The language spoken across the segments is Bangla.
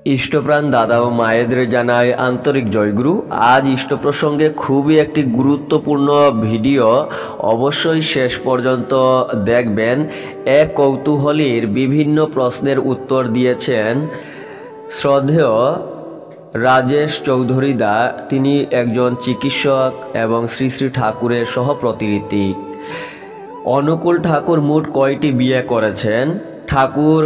ইষ্টপ্রাণ দাদা ও মায়েদের জানায় আন্তরিক জয়গুরু। আজ ইষ্ট প্রসঙ্গে খুবই একটি গুরুত্বপূর্ণ ভিডিও, অবশ্যই শেষ পর্যন্ত দেখবেন। এক কৌতূহলীর বিভিন্ন প্রশ্নের উত্তর দিয়েছেন শ্রদ্ধেয় রাজেশ চৌধুরী দা। তিনি একজন চিকিৎসক এবং শ্রী শ্রী ঠাকুরের সহপ্রতিনিধি। অনুকূল ঠাকুর মোট কয়টি বিয়ে করেছেন? ঠাকুর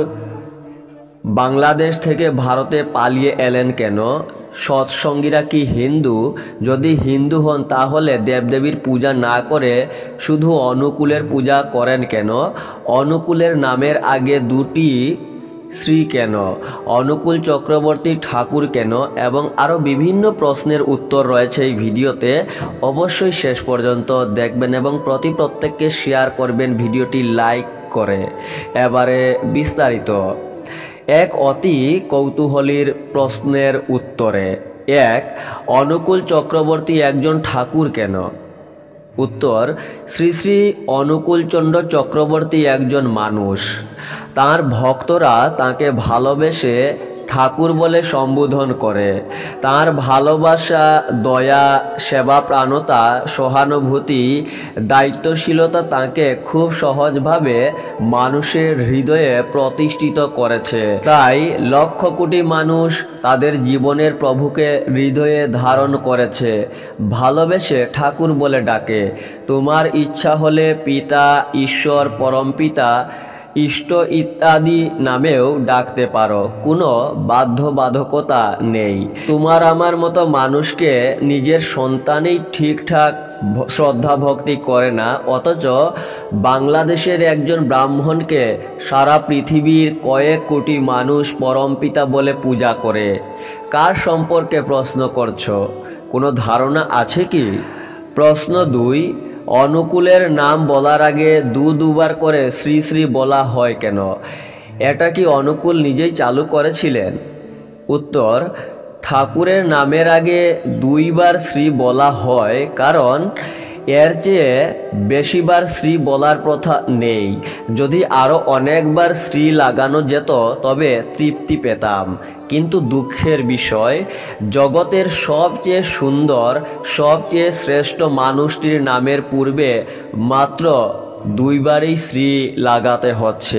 বাংলাদেশ থেকে ভারতে পালিয়ে এলেন কেন? সৎসঙ্গীরা কি হিন্দু? যদি হিন্দু হন তাহলে দেবদেবীর পূজা না করে শুধু অনুকূলের পূজা করেন কেন? অনুকূলের নামের আগে দুটি শ্রী কেন? অনুকূল চক্রবর্তী ঠাকুর কেন? এবং আরও বিভিন্ন প্রশ্নের উত্তর রয়েছে এই ভিডিওতে। অবশ্যই শেষ পর্যন্ত দেখবেন এবং প্রত্যেককে শেয়ার করবেন ভিডিওটি লাইক করে। এবারে বিস্তারিত। এক অতি কৌতূহলীর প্রশ্নের উত্তরে। এক, অনুকূল চক্রবর্তী একজন ঠাকুর কেন? উত্তর, শ্রী শ্রী অনুকূলচন্দ্র চক্রবর্তী একজন মানুষ। তার ভক্তরা তাকে ভালোবেসে ঠাকুর বলে সম্বোধন করে। তার ভালোবাসা, দয়া, সেবাপ্রাণতা, সহানুভূতি, দায়িত্বশীলতা তাকে খুব সহজভাবে মানুষের হৃদয়ে প্রতিষ্ঠিত করেছে। তাই লক্ষ কোটি মানুষ তাদের জীবনের প্রভুকে হৃদয়ে ধারণ করেছে, ভালোবেসে ঠাকুর বলে ডাকে। তোমার ইচ্ছা হলে পিতা, ঈশ্বর, পরমপিতা, ইষ্ট ইত্যাদি নামেও ডাকতে পারো, কোনো বাধ্যবাধকতা নেই। তোমার আমার মতো মানুষকে নিজের সন্তানই ঠিকঠাক শ্রদ্ধা ভক্তি করে না, অথচ বাংলাদেশের একজন ব্রাহ্মণকে সারা পৃথিবীর কয়েক কোটি মানুষ পরমপিতা বলে পূজা করে। কার সম্পর্কে প্রশ্ন করছো? কোনো ধারণা আছে কি? প্রশ্ন দুই, অনুকূলের নাম বলার আগে দুবার করে শ্রী শ্রী বলা হয় কেন? এটা কি অনুকূল নিজেই চালু করেছিলেন? উত্তর, ঠাকুরের নামের আগে দুইবার শ্রী বলা হয় কারণ এর চেয়ে বেশিবার শ্রী বলার প্রথা নেই। যদি আরও অনেকবার শ্রী লাগানো যেত তবে তৃপ্তি পেতাম। কিন্তু দুঃখের বিষয়, জগতের সবচেয়ে সুন্দর, সবচেয়ে শ্রেষ্ঠ মানুষটির নামের পূর্বে মাত্র দুইবারই শ্রী লাগাতে হচ্ছে।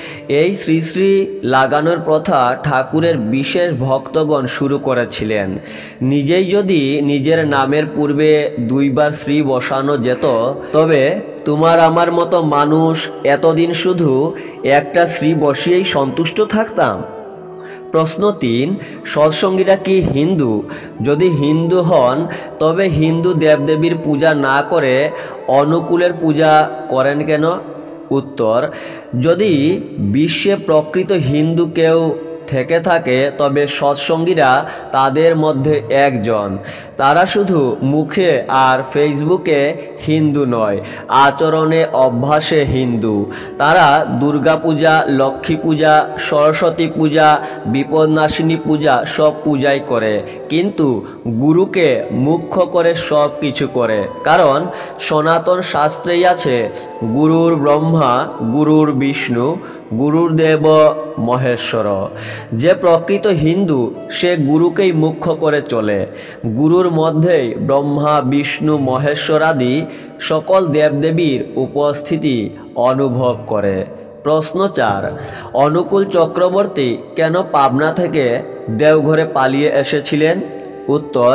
এই শ্রী শ্রী লাগানোর প্রথা ঠাকুরের বিশেষ ভক্তগণ শুরু করেছিলেন। নিজেই যদি নিজের নামের পূর্বে দুইবার শ্রী বসানো যেত তবে তোমার আমার মতো মানুষ এতদিন শুধু একটা শ্রী বসিয়েই সন্তুষ্ট থাকতাম। প্রশ্ন তিন, সৎসঙ্গীরা কি হিন্দু? যদি হিন্দু হন তবে হিন্দু দেবদেবীর পূজা না করে অনুকূলের পূজা করেন কেন? উত্তর, যদি বিশ্বে প্রকৃত হিন্দু কেউ থেকে থাকে তবে সৎসঙ্গীরা তাদের মধ্যে একজন। তারা শুধু মুখে আর ফেসবুকে হিন্দু নয়, আচরণে অভ্যাসে হিন্দু। তারা দুর্গা পূজা, লক্ষ্মী পূজা, সরস্বতী পূজা, বিপদনাশিনী পূজা সব পূজাই করে, কিন্তু গুরুকে মুখ্য করে সব কিছু করে। কারণ সনাতন শাস্ত্রেই আছে, গুরুর ব্রহ্মা, গুরুর বিষ্ণু, গুরুদেব মহেশ্বর। যে প্রকৃত হিন্দু সে গুরুকেই মুখ্য করে চলে। গুরুর মধ্যেই ব্রহ্মা, বিষ্ণু, মহেশ্বর আদি সকল দেবদেবীর উপস্থিতি অনুভব করে। প্রশ্ন চার, অনুকূল চক্রবর্তী কেন পাবনা থেকে দেওঘরে পালিয়ে এসেছিলেন? উত্তর,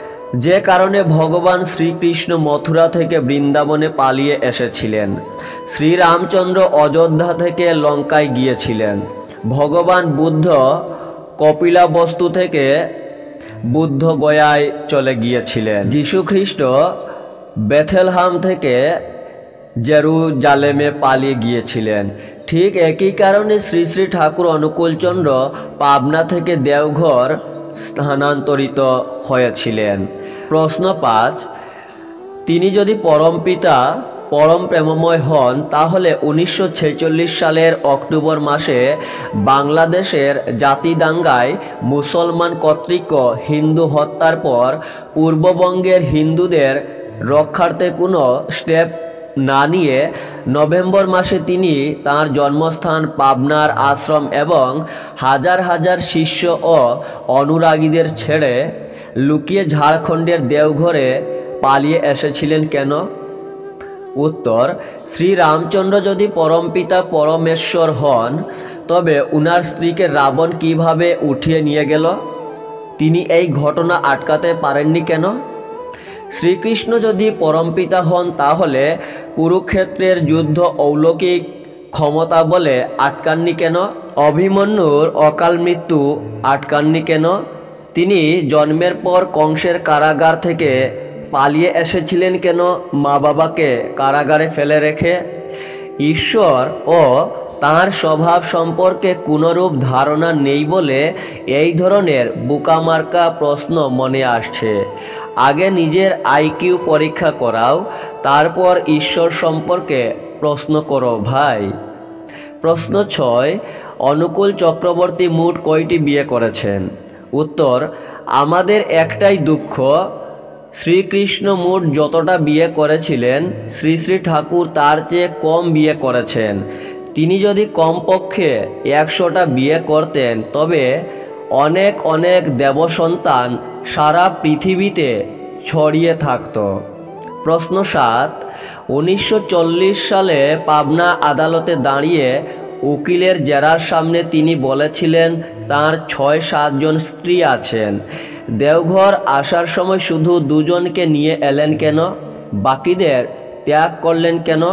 যে কারণে ভগবান শ্রীকৃষ্ণ মথুরা থেকে বৃন্দাবনে পালিয়ে এসেছিলেন। শ্রীরামচন্দ্র অযোধ্যা থেকে লঙ্কায় গিয়েছিলেন। ভগবান বুদ্ধ কপিলাবস্তু থেকে বুদ্ধ গয়ায় চলে গিয়েছিলেন। যীশুখ্রিস্ট বেথেলহাম থেকে জেরুজালেমে পালিয়ে গিয়েছিলেন। ঠিক একই কারণে শ্রী শ্রী ঠাকুর অনুকূলচন্দ্র পাবনা থেকে দেওঘর স্থানান্তরিত হয়েছিলেন। প্রশ্ন পাঁচ, তিনি যদি পরমপিতা, পরম প্রেমময় হন তাহলে 1946 সালের অক্টোবর মাসে বাংলাদেশের জাতিদাঙ্গায় মুসলমান কর্তৃক হিন্দু হত্যার পর পূর্ববঙ্গের হিন্দুদের রক্ষার্থে কোনো স্টেপ না নিয়ে নভেম্বর মাসে তিনি তাঁর জন্মস্থান পাবনার আশ্রম এবং হাজার হাজার শিষ্য ও অনুরাগীদের ছেড়ে লুকিয়ে ঝাড়খণ্ডের দেওঘরে পালিয়ে এসেছিলেন কেন? উত্তর, শ্রীরামচন্দ্র যদি পরমপিতা পরমেশ্বর হন, তবে উনার স্ত্রীকে রাবণ কিভাবে উঠিয়ে নিয়ে গেল? তিনি এই ঘটনা আটকাতে পারেননি কেন? শ্রীকৃষ্ণ যদি পরমপিতা হন, তাহলে কুরুক্ষেত্রের যুদ্ধ অলৌকিক ক্ষমতা বলে আটকাননি কেন? অভিমন্যুর অকাল মৃত্যু আটকাননি কেন? তিনি জন্মের পর কংসের কারাগার থেকে পালিয়ে এসেছিলেন কেন মা বাবাকে কারাগারে ফেলে রেখে? ঈশ্বর ও তাঁর স্বভাব সম্পর্কে কোনরূপ ধারণা নেই বলে এই ধরনের বোকামার্কা প্রশ্ন মনে আসছে। আগে নিজের আইকিউ পরীক্ষা করাও, তারপর ঈশ্বর সম্পর্কে প্রশ্ন করো ভাই। প্রশ্ন 6, অনুকূল চক্রবর্তী মোট কয়টি বিয়ে করেছেন? উত্তর, আমাদের একটাই দুঃখ, শ্রীকৃষ্ণ মোট যতটা বিয়ে করেছিলেন, শ্রী শ্রী ঠাকুর তার চেয়ে কম বিয়ে করেছেন। তিনি যদি কমপক্ষে 100টা বিয়ে করতেন, তবে অনেক অনেক দেবসন্তান সারা পৃথিবীতে ছড়িয়ে থাকত। প্রশ্ন 7, 1940 সালে পাবনা আদালতে দাঁড়িয়ে উকিলের জেরার সামনে তিনি বলেছিলেন তাঁর 6-7 জন স্ত্রী আছেন। দেওঘর আসার সময় শুধু 2 জনকে নিয়ে এলেন কেন? বাকিদের ত্যাগ করলেন কেন?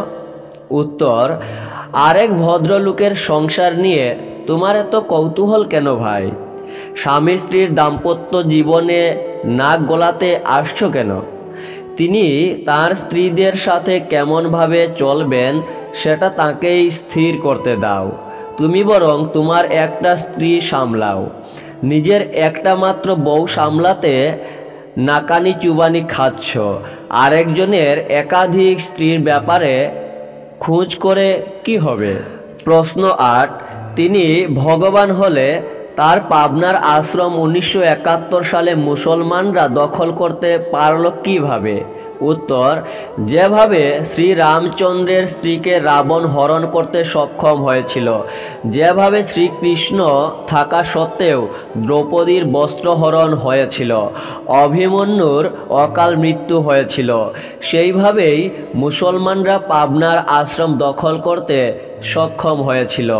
উত্তর, আরেক ভদ্রলোকের সংসার নিয়ে তোমার এত কৌতূহল কেন ভাই? স্বামী স্ত্রীর দাম্পত্য জীবনে নাক গলাতে আসছো কেন? তিনি তার স্ত্রীদের সাথে কেমনভাবে চলবেন সেটা তাকেই স্থির করতে দাও। তুমি বরং তোমার একটা স্ত্রী সামলাও। নিজের একটা মাত্র বউ সামলাতে নাকানি চুবানি খাচ্ছ, আরেকজনের একাধিক স্ত্রীর ব্যাপারে খোঁজ করে কি হবে? প্রশ্ন 8, তিনি ভগবান হলে তার পাবনার আশ্রম 1971 সালে মুসলমানরা দখল করতে পারল কিভাবে? উত্তর, যেভাবে শ্রীরামচন্দ্রের স্ত্রীকে রাবণ হরণ করতে সক্ষম হয়েছিল, যেভাবে শ্রীকৃষ্ণ থাকা সত্ত্বেও দ্রৌপদীর বস্ত্রহরণ হয়েছিল, অভিমন্যুর অকাল মৃত্যু হয়েছিল, সেইভাবেই মুসলমানরা পাবনার আশ্রম দখল করতে সক্ষম হয়েছিল।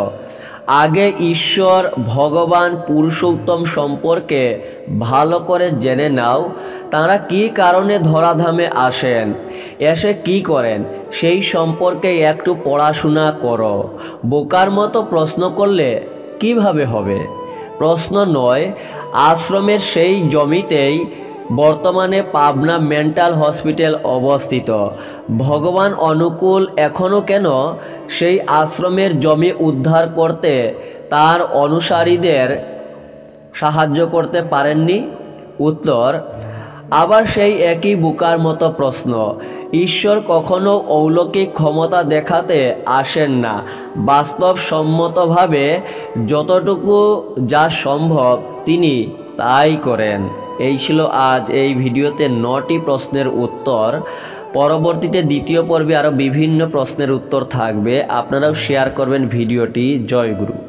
আগে ঈশ্বর ভগবান পুরুষোত্তম সম্পর্কে ভালো করে জেনে নাও। তাঁরা কী কারণে ধরাধামে আসেন, এসে কি করেন, সেই সম্পর্কে একটু পড়াশোনা করো। বোকার মতো প্রশ্ন করলে কিভাবে হবে? প্রশ্ন 9, আশ্রমের সেই জমিতেই বর্তমানে পাবনা মেন্টাল হসপিটাল অবস্থিত। ভগবান অনুকূল এখনও কেন সেই আশ্রমের জমি উদ্ধার করতে তার অনুসারীদের সাহায্য করতে পারেননি? উত্তর, আবার সেই একই বোকার মতো প্রশ্ন। ঈশ্বর কখনো অলৌকিক ক্ষমতা দেখাতে আসেন না, বাস্তবসম্মতভাবে যতটুকু যা সম্ভব তিনি তাই করেন। এই ছিল আজ এই ভিডিওতে 9টি প্রশ্নের উত্তর। পরবর্তীতে দ্বিতীয় পর্বে আরও বিভিন্ন প্রশ্নের উত্তর থাকবে। আপনারাও শেয়ার করবেন ভিডিওটি। জয় গুরু।